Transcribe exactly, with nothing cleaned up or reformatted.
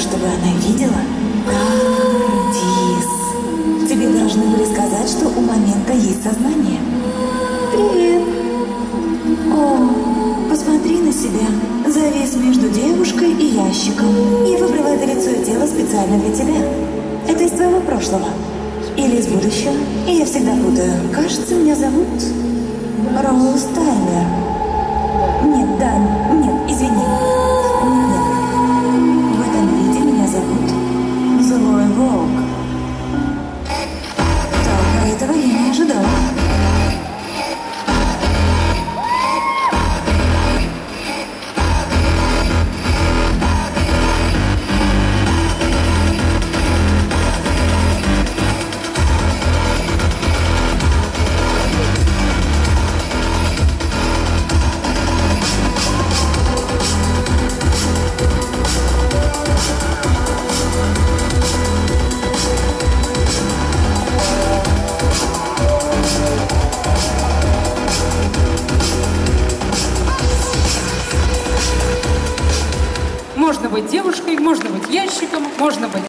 чтобы она видела. Кардис. Тебе должны были сказать, что у момента есть сознание. Привет. О, посмотри на себя. Завис между девушкой и ящиком. Я выбрала это лицо и тело специально для тебя. Это из твоего прошлого. Или из будущего. И я всегда путаю. Кажется, меня зовут Роуз Тайлер. Нет, да, нет, извини. Нет. В этом виде меня зовут Злой Волк. Только этого я не ожидала. Можно быть девушкой, можно быть ящиком, можно быть